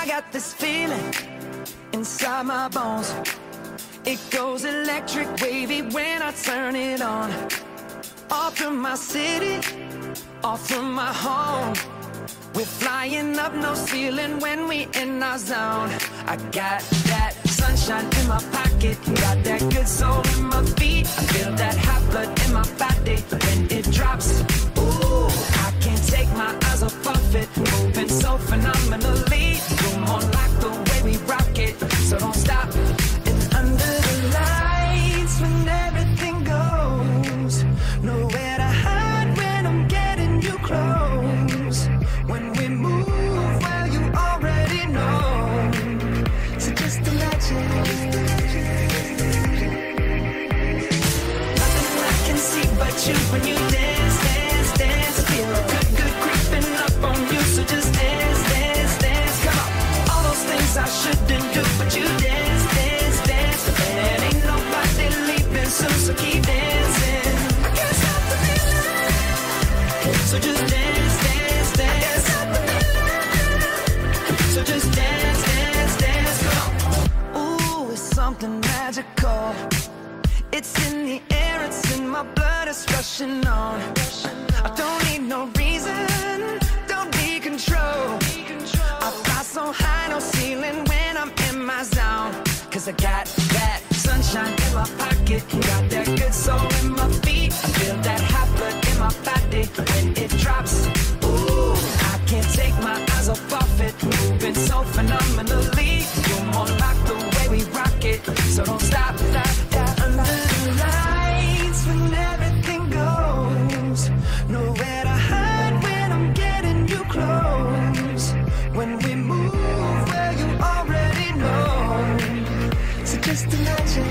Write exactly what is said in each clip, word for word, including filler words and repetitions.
got this feeling inside my bones. It goes electric wavy when I turn it on. Off from my city, off from my home. We're flying up, no ceiling when we in our zone. I got that sunshine in my pocket, got that good soul in my feet. I feel that hot blood in my body when it drops. Ooh, I can't take my eyes off of it, moving so phenomenally. You're more like the way we rock it, so don't stop. And under the lights when everything goes, nowhere to hide when I'm getting you close. When we move, well, you already know. So just imagine. Nothing I can see but you when you dance, dance, dance. Feel good, good creeping up on you. So just dance, dance, dance. Come on. All those things I shouldn't do, but you dance, dance, dance. And ain't nobody leaving soon, so keep dancing. I can't stop the feeling. So just dance, dance, dance. So just dance, dance, dance, come on. Ooh, it's something magical. It's in the air, it's in my blood, it's rushing on. I don't need no reason, don't be control. I fly so high, no ceiling when I'm in my zone. Cause I got that sunshine in my pocket, got that good soul in my feet. I feel that hot blood in my body when it drops. Ooh, I can't take my eyes off of it, moving so phenomenally. You're more like the way we rock it, so don't stop, stop, stop. Under the lights when everything goes, nowhere to hide when I'm getting you close. When we move, well, you already know. So just imagine.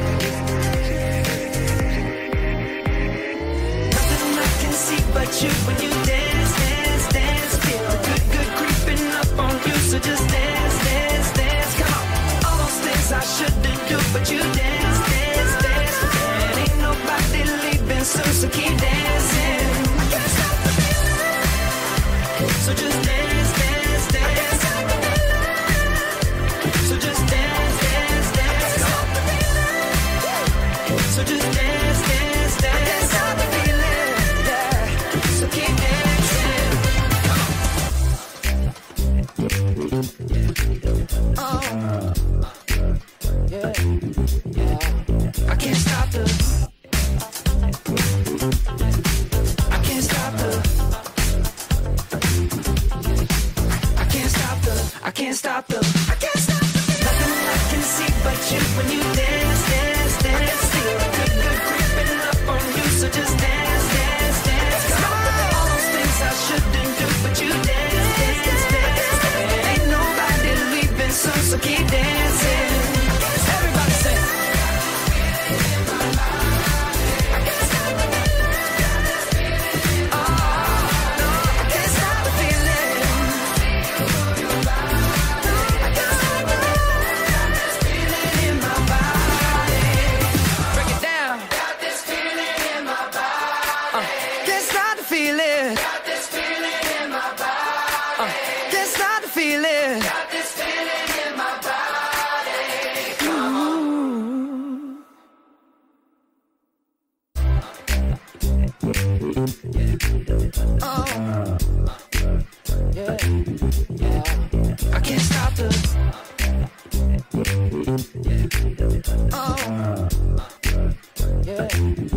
Nothing I can see but you when you dance, dance, dance. Feel good, good creeping up on you. So just dance, dance, dance. Come on. All those things I shouldn't do, but you dance, dance, dance. And ain't nobody leaving soon, so keep dancing. I can't stop the feeling. So just dance, dance, dance. So just dance, dance, dance. So just dance, dance, dance. I can't stop the feeling, yeah. So keep dancing. Oh, yeah, yeah. I can't stop the. I can't stop the. I can't stop the. I can't stop the. I can't stop the. Nothing I can see but you when you dance, dance, dance. Feel good, good creeping up on you. So just dance, dance, dance. Come on. All those things I shouldn't do, but you dance, dance, dance. Ain't nobody leaving soon, so keep dancing. Everybody sing. Oh, yeah.